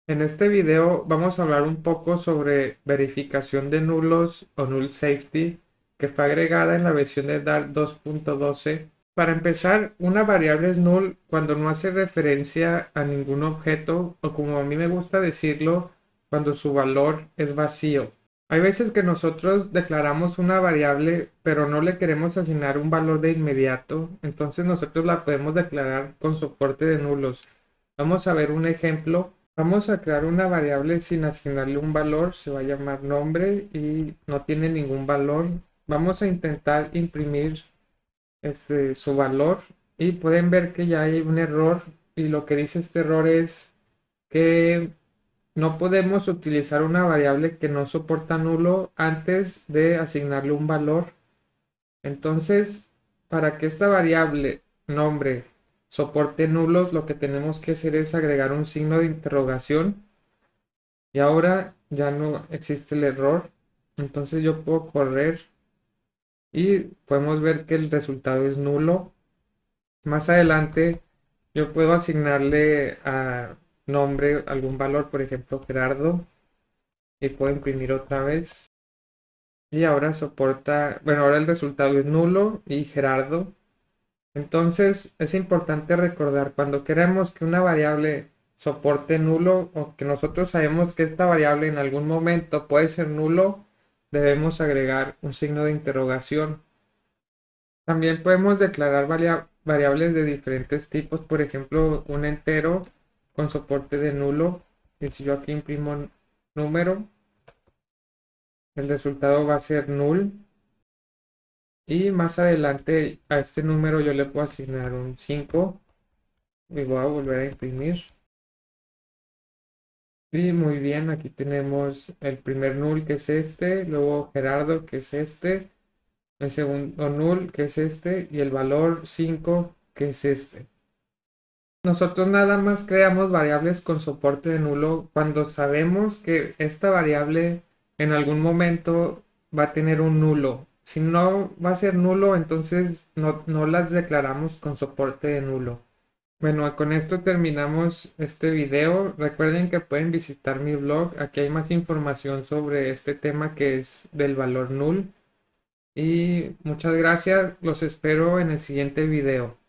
En este video vamos a hablar un poco sobre verificación de nulos o null safety que fue agregada en la versión de Dart 2.12. Para empezar, una variable es null cuando no hace referencia a ningún objeto o, como a mí me gusta decirlo, cuando su valor es vacío. Hay veces que nosotros declaramos una variable pero no le queremos asignar un valor de inmediato, entonces nosotros la podemos declarar con soporte de nulos. Vamos a ver un ejemplo. Vamos a crear una variable sin asignarle un valor, se va a llamar nombre y no tiene ningún valor. Vamos a intentar imprimir su valor y pueden ver que ya hay un error, y lo que dice este error es que no podemos utilizar una variable que no soporta nulo antes de asignarle un valor. Entonces, para que esta variable nombre soporte nulos, lo que tenemos que hacer es agregar un signo de interrogación. Y ahora ya no existe el error. Entonces yo puedo correr y podemos ver que el resultado es nulo. Más adelante yo puedo asignarle a nombre algún valor, por ejemplo Gerardo, y puedo imprimir otra vez. Y ahora soporta, bueno, ahora el resultado es nulo y Gerardo. Entonces es importante recordar cuando queremos que una variable soporte nulo o que nosotros sabemos que esta variable en algún momento puede ser nulo, debemos agregar un signo de interrogación. También podemos declarar variables de diferentes tipos, por ejemplo, un entero con soporte de nulo. Y si yo aquí imprimo número, el resultado va a ser null. Y más adelante a este número yo le puedo asignar un 5 y voy a volver a imprimir. Y muy bien, aquí tenemos el primer null que es este, luego Gerardo que es este, el segundo null que es este y el valor 5 que es este. Nosotros nada más creamos variables con soporte de nulo cuando sabemos que esta variable en algún momento va a tener un nulo. Si no va a ser nulo, entonces no las declaramos con soporte de nulo. Bueno, con esto terminamos este video. Recuerden que pueden visitar mi blog. Aquí hay más información sobre este tema que es del valor null. Y muchas gracias. Los espero en el siguiente video.